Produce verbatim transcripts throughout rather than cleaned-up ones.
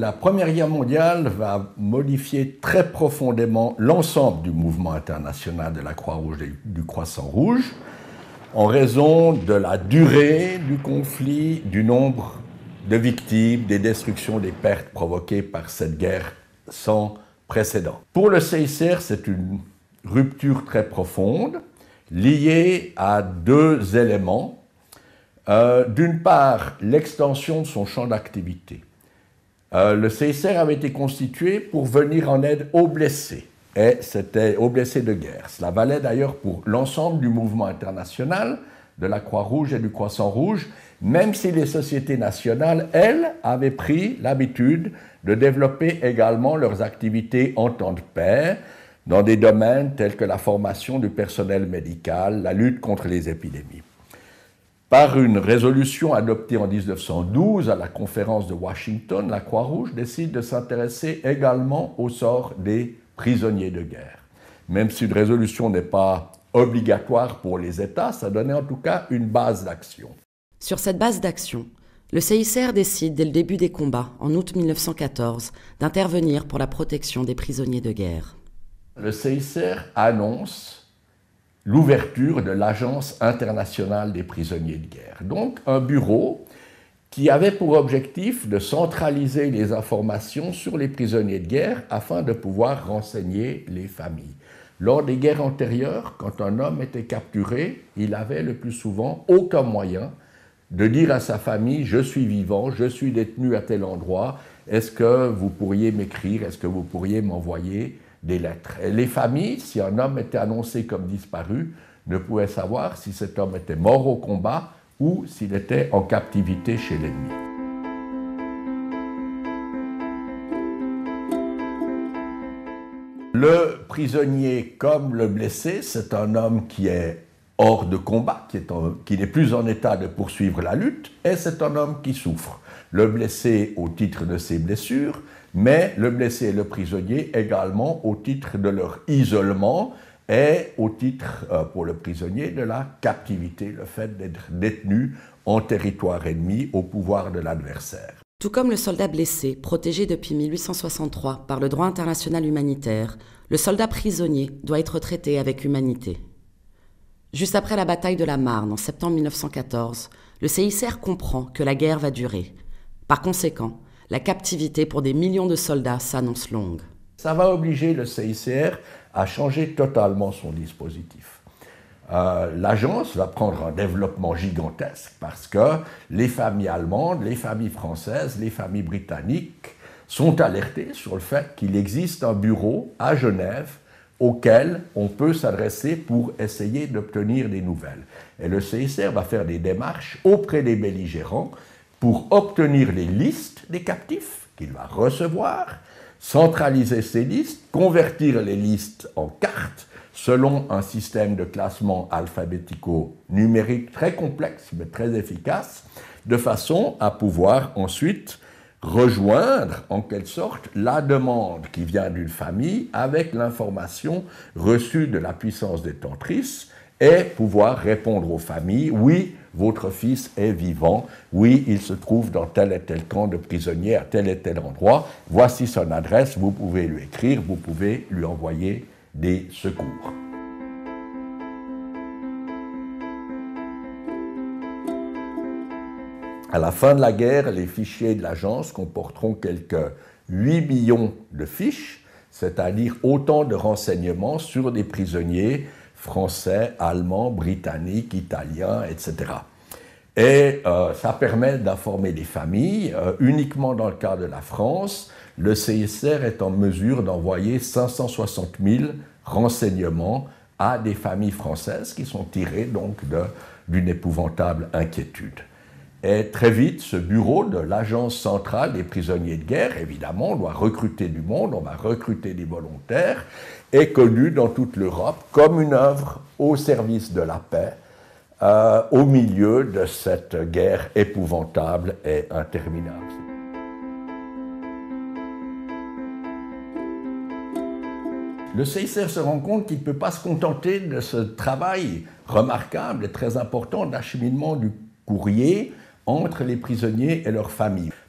la Première Guerre mondiale va modifier très profondément l'ensemble du mouvement international de la Croix-Rouge et du Croissant-Rouge en raison de la durée du conflit, du nombre de victimes, des destructions, des pertes provoquées par cette guerre sans précédent. Pour le C I C R, c'est une rupture très profonde liée à deux éléments. Euh, D'une part, l'extension de son champ d'activité. Euh, le C I C R avait été constitué pour venir en aide aux blessés, et c'était aux blessés de guerre. Cela valait d'ailleurs pour l'ensemble du mouvement international de la Croix-Rouge et du Croissant-Rouge, même si les sociétés nationales, elles, avaient pris l'habitude de développer également leurs activités en temps de paix dans des domaines tels que la formation du personnel médical, la lutte contre les épidémies. Par une résolution adoptée en mille neuf cent douze à la conférence de Washington, la Croix-Rouge décide de s'intéresser également au sort des prisonniers de guerre. Même si une résolution n'est pas obligatoire pour les États, ça donnait en tout cas une base d'action. Sur cette base d'action, le C I C R décide dès le début des combats, en août mille neuf cent quatorze, d'intervenir pour la protection des prisonniers de guerre. Le C I C R annonce l'ouverture de l'Agence internationale des prisonniers de guerre. Donc un bureau qui avait pour objectif de centraliser les informations sur les prisonniers de guerre afin de pouvoir renseigner les familles. Lors des guerres antérieures, quand un homme était capturé, il avait le plus souvent aucun moyen de dire à sa famille « je suis vivant, je suis détenu à tel endroit, est-ce que vous pourriez m'écrire, est-ce que vous pourriez m'envoyer ?» des lettres. Et les familles, si un homme était annoncé comme disparu, ne pouvaient savoir si cet homme était mort au combat ou s'il était en captivité chez l'ennemi. Le prisonnier comme le blessé, c'est un homme qui est hors de combat, qui, est en, qui n'est plus en état de poursuivre la lutte, et c'est un homme qui souffre. Le blessé au titre de ses blessures, mais le blessé et le prisonnier également au titre de leur isolement et au titre, euh, pour le prisonnier, de la captivité, le fait d'être détenu en territoire ennemi au pouvoir de l'adversaire. Tout comme le soldat blessé, protégé depuis mille huit cent soixante-trois par le droit international humanitaire, le soldat prisonnier doit être traité avec humanité. Juste après la bataille de la Marne, en septembre mille neuf cent quatorze, le C I C R comprend que la guerre va durer. Par conséquent, la captivité pour des millions de soldats s'annonce longue. Ça va obliger le C I C R à changer totalement son dispositif. Euh, L'agence va prendre un développement gigantesque parce que les familles allemandes, les familles françaises, les familles britanniques sont alertées sur le fait qu'il existe un bureau à Genève auquel on peut s'adresser pour essayer d'obtenir des nouvelles. Et le C I C R va faire des démarches auprès des belligérants pour obtenir les listes des captifs qu'il va recevoir, centraliser ces listes, convertir les listes en cartes selon un système de classement alphabético-numérique très complexe mais très efficace, de façon à pouvoir ensuite rejoindre en quelque sorte la demande qui vient d'une famille avec l'information reçue de la puissance détentrice et pouvoir répondre aux familles, oui, votre fils est vivant, oui, il se trouve dans tel et tel camp de prisonniers à tel et tel endroit, voici son adresse, vous pouvez lui écrire, vous pouvez lui envoyer des secours. À la fin de la guerre, les fichiers de l'agence comporteront quelques huit millions de fiches, c'est-à-dire autant de renseignements sur des prisonniers français, allemands, britanniques, italiens, et cetera. Et euh, ça permet d'informer les familles. Euh, uniquement dans le cas de la France, le C I C R est en mesure d'envoyer cinq cent soixante mille renseignements à des familles françaises qui sont tirés donc d'une épouvantable inquiétude. Et très vite, ce bureau de l'Agence centrale des prisonniers de guerre, évidemment, on doit recruter du monde, on va recruter des volontaires, est connu dans toute l'Europe comme une œuvre au service de la paix, euh, au milieu de cette guerre épouvantable et interminable. Le C I C R se rend compte qu'il ne peut pas se contenter de ce travail remarquable et très important d'acheminement du courrier entre les prisonniers et leurs familles.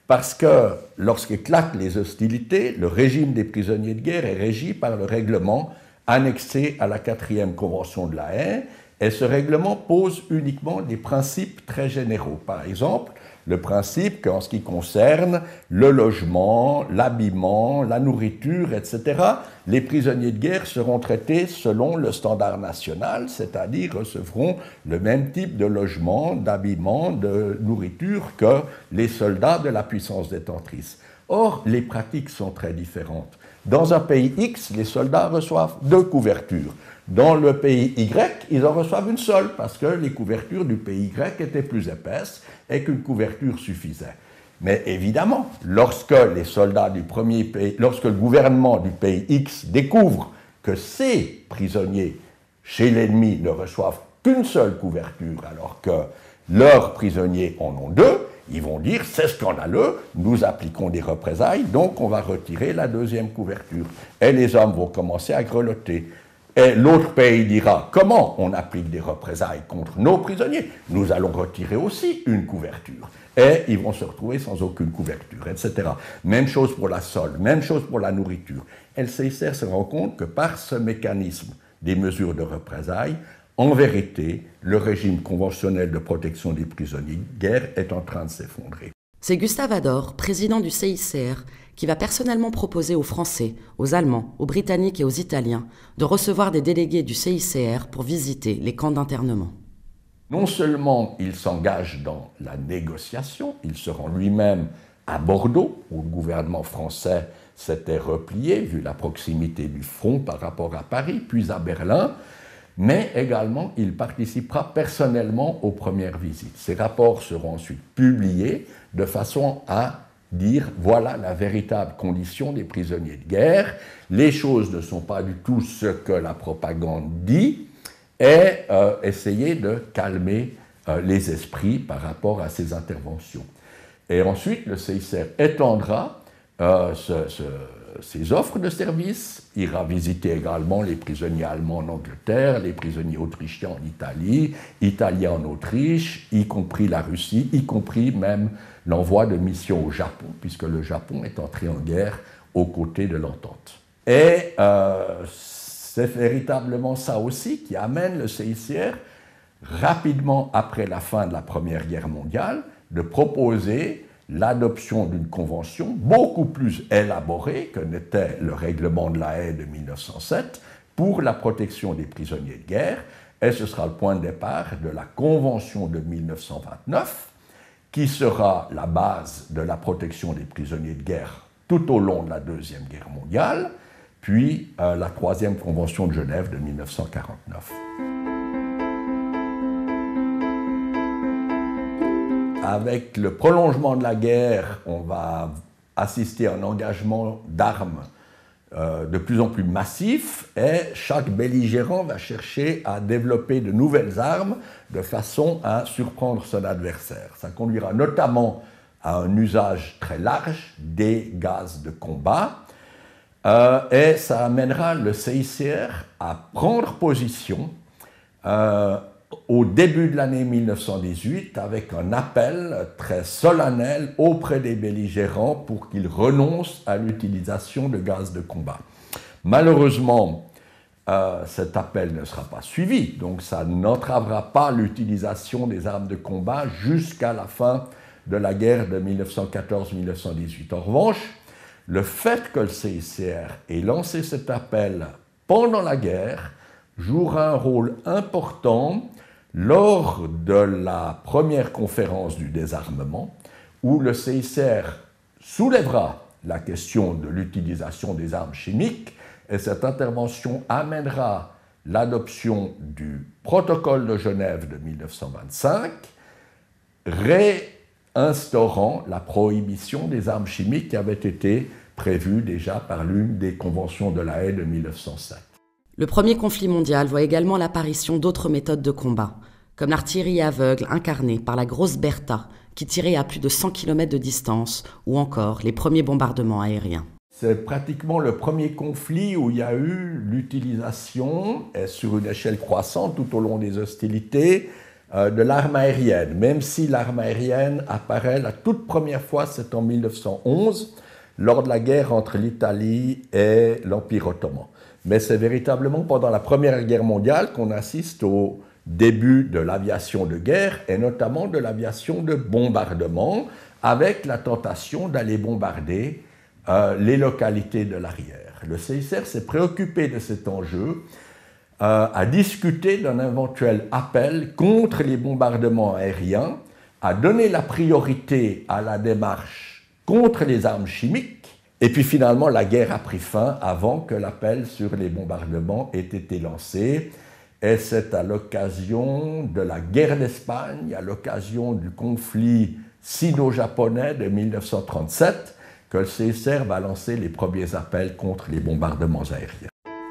Parce que lorsqu'éclatent les hostilités, le régime des prisonniers de guerre est régi par le règlement annexé à la quatrième Convention de La Haye, et ce règlement pose uniquement des principes très généraux. Par exemple, le principe qu'en ce qui concerne le logement, l'habillement, la nourriture, et cetera, les prisonniers de guerre seront traités selon le standard national, c'est-à-dire recevront le même type de logement, d'habillement, de nourriture que les soldats de la puissance détentrice. Or, les pratiques sont très différentes. Dans un pays X, les soldats reçoivent deux couvertures. Dans le pays Y, ils en reçoivent une seule, parce que les couvertures du pays Y étaient plus épaisses et qu'une couverture suffisait. Mais évidemment, lorsque les soldats du premier pays, lorsque le gouvernement du pays X découvre que ces prisonniers chez l'ennemi ne reçoivent qu'une seule couverture, alors que leurs prisonniers en ont deux, ils vont dire « c'est scandaleux, nous appliquons des représailles, donc on va retirer la deuxième couverture ». Et les hommes vont commencer à grelotter. Et l'autre pays dira « comment on applique des représailles contre nos prisonniers? Nous allons retirer aussi une couverture ». Et ils vont se retrouver sans aucune couverture, et cetera. Même chose pour la solde, même chose pour la nourriture. Et le C I C R se rend compte que par ce mécanisme des mesures de représailles, en vérité, le régime conventionnel de protection des prisonniers de guerre est en train de s'effondrer. C'est Gustave Ador, président du C I C R, qui va personnellement proposer aux Français, aux Allemands, aux Britanniques et aux Italiens de recevoir des délégués du C I C R pour visiter les camps d'internement. Non seulement il s'engage dans la négociation, il se rend lui-même à Bordeaux, où le gouvernement français s'était replié, vu la proximité du front par rapport à Paris, puis à Berlin, mais également il participera personnellement aux premières visites. Ces rapports seront ensuite publiés de façon à dire voilà la véritable condition des prisonniers de guerre, les choses ne sont pas du tout ce que la propagande dit, et euh, essayer de calmer euh, les esprits par rapport à ces interventions. Et ensuite, le C I C R étendra euh, ce, ce, ses offres de services, ira visiter également les prisonniers allemands en Angleterre, les prisonniers autrichiens en Italie, italiens en Autriche, y compris la Russie, y compris même l'envoi de missions au Japon, puisque le Japon est entré en guerre aux côtés de l'Entente. Et euh, c'est véritablement ça aussi qui amène le C I C R, rapidement après la fin de la Première Guerre mondiale, de proposer l'adoption d'une convention beaucoup plus élaborée que n'était le règlement de La Haye de mille neuf cent sept pour la protection des prisonniers de guerre, et ce sera le point de départ de la Convention de mille neuf cent vingt-neuf, qui sera la base de la protection des prisonniers de guerre tout au long de la Deuxième Guerre mondiale, puis euh, la troisième Convention de Genève de mille neuf cent quarante-neuf. Avec le prolongement de la guerre, on va assister à un engagement d'armes euh, de plus en plus massif, et chaque belligérant va chercher à développer de nouvelles armes de façon à surprendre son adversaire. Ça conduira notamment à un usage très large des gaz de combat, euh, et ça amènera le C I C R à prendre position euh, au début de l'année mille neuf cent dix-huit, avec un appel très solennel auprès des belligérants pour qu'ils renoncent à l'utilisation de gaz de combat. Malheureusement, euh, cet appel ne sera pas suivi, donc ça n'entravera pas l'utilisation des armes de combat jusqu'à la fin de la guerre de mille neuf cent quatorze mille neuf cent dix-huit. En revanche, le fait que le C I C R ait lancé cet appel pendant la guerre jouera un rôle important lors de la première conférence du désarmement, où le C I C R soulèvera la question de l'utilisation des armes chimiques, et cette intervention amènera l'adoption du protocole de Genève de mille neuf cent vingt-cinq, réinstaurant la prohibition des armes chimiques qui avait été prévue déjà par l'une des conventions de La Haye de mille neuf cent sept. Le premier conflit mondial voit également l'apparition d'autres méthodes de combat, comme l'artillerie aveugle incarnée par la grosse Bertha, qui tirait à plus de cent kilomètres de distance, ou encore les premiers bombardements aériens. C'est pratiquement le premier conflit où il y a eu l'utilisation, sur une échelle croissante tout au long des hostilités, euh, de l'arme aérienne, même si l'arme aérienne apparaît la toute première fois, c'est en mille neuf cent onze, lors de la guerre entre l'Italie et l'Empire ottoman. Mais c'est véritablement pendant la Première Guerre mondiale qu'on assiste au début de l'aviation de guerre, et notamment de l'aviation de bombardement, avec la tentation d'aller bombarder euh, les localités de l'arrière. Le C I C R s'est préoccupé de cet enjeu, euh, a discuté d'un éventuel appel contre les bombardements aériens, a donné la priorité à la démarche contre les armes chimiques, et puis finalement la guerre a pris fin avant que l'appel sur les bombardements ait été lancé. Et c'est à l'occasion de la guerre d'Espagne, à l'occasion du conflit sino-japonais de mille neuf cent trente-sept, que le C I C R va lancer les premiers appels contre les bombardements aériens.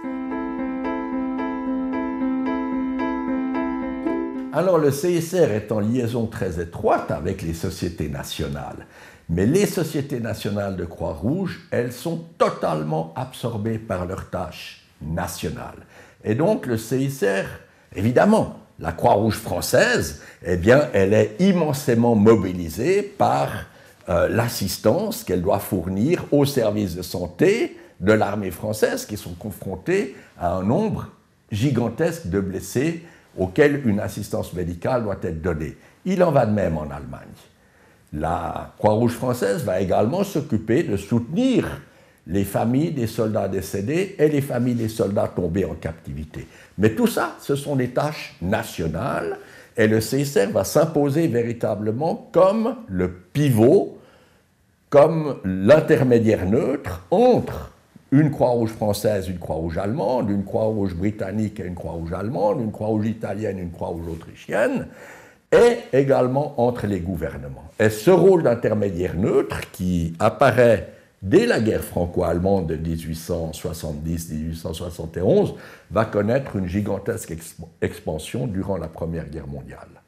Alors le C I C R est en liaison très étroite avec les sociétés nationales, mais les sociétés nationales de Croix-Rouge, elles sont totalement absorbées par leurs tâches nationales. Et donc le C I C R, évidemment, la Croix-Rouge française, eh bien, elle est immensément mobilisée par euh, l'assistance qu'elle doit fournir aux services de santé de l'armée française qui sont confrontés à un nombre gigantesque de blessés auxquels une assistance médicale doit être donnée. Il en va de même en Allemagne. La Croix-Rouge française va également s'occuper de soutenir les familles des soldats décédés et les familles des soldats tombés en captivité. Mais tout ça, ce sont des tâches nationales, et le C I C R va s'imposer véritablement comme le pivot, comme l'intermédiaire neutre entre une Croix-Rouge française, une Croix-Rouge allemande, une Croix-Rouge britannique et une Croix-Rouge allemande, une Croix-Rouge italienne et une Croix-Rouge autrichienne, et également entre les gouvernements. Et ce rôle d'intermédiaire neutre qui apparaît dès la guerre franco-allemande de dix-huit cent soixante-dix à dix-huit cent soixante et onze, va connaître une gigantesque expansion durant la Première Guerre mondiale.